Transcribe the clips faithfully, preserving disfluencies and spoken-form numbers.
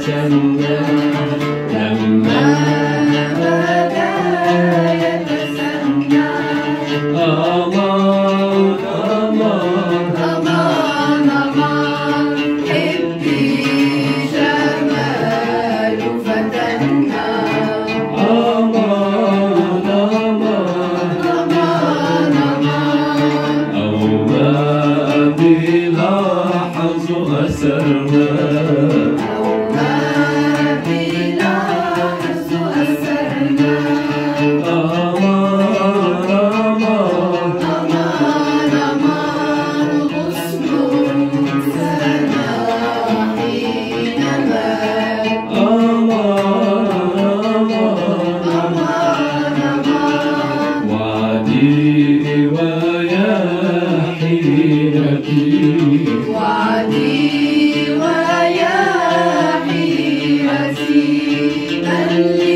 يتسنى لما بدا يتسنى أمان أمان أمان أمان حبي جمال فتنا أمان أمان أمان أمان أو ما بلاحظ أسرنا أو ما بلاحظ أسرنا أمان أمان أمان أمان غصن سنا حينما أمان أمان أمان أمان وعدي ويا حيرتي وعدي ويا حيرتي من لي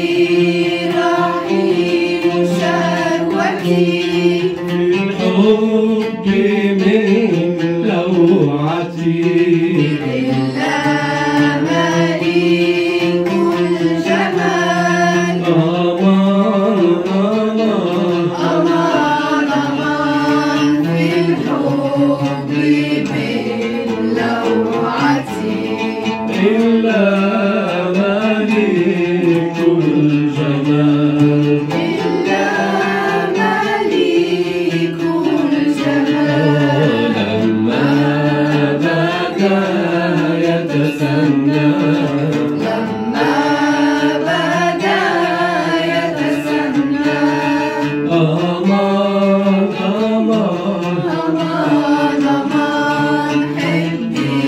رحيم شهوتي في الحب من لوعتي إلا مليك الجمال أمان أمان أمان أمان في الحب من لوعتي إلا مليك الجمال إلا مليك الجمال لما بدا يتسنى لما بدا يتسنى أمان أمان أمان أمان حبي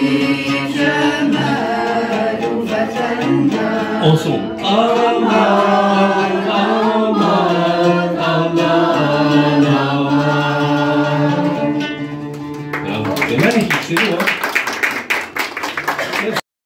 جمال فتنا Ensemble. Aman, aman, aman, aman. Bravo. C'est magnifique, c'est beau, hein?